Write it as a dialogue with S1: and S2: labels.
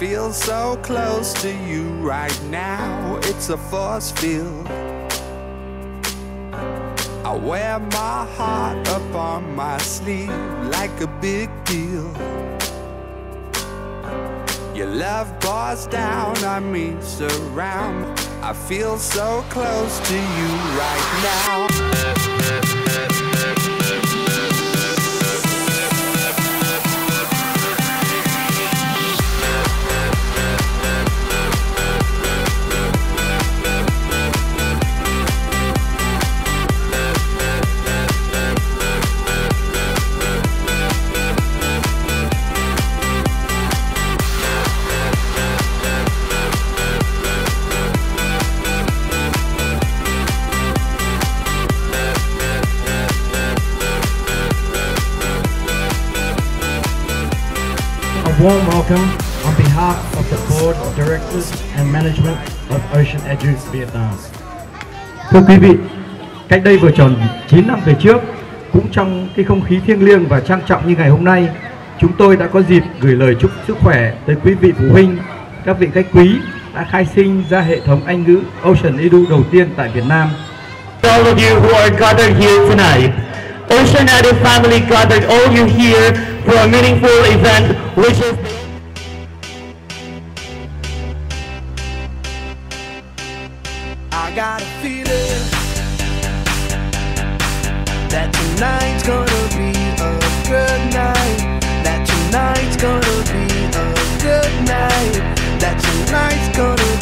S1: feel so close to you right now. It's a force field. I wear my heart up on my sleeve like a big deal. Your love pours down on me, surround. I feel so close to you right now.
S2: A warm welcome on behalf of the Board of Directors and Management of Ocean Edu Vietnam. Thưa quý vị, cách đây vừa tròn 9 năm về trước, cũng trong cái không khí thiêng liêng và trang trọng như ngày hôm nay, chúng tôi đã có dịp gửi lời chúc sức khỏe tới quý vị phụ huynh, các vị khách quý đã khai sinh ra hệ thống Anh ngữ Ocean Edu đầu tiên tại Việt Nam.
S3: All of you who are gathered here tonight, Ocean Edu family gathered all you here for a meaningful event, which is
S1: I got a feeling that tonight's gonna be a good night. That tonight's gonna be a good night. That tonight's gonna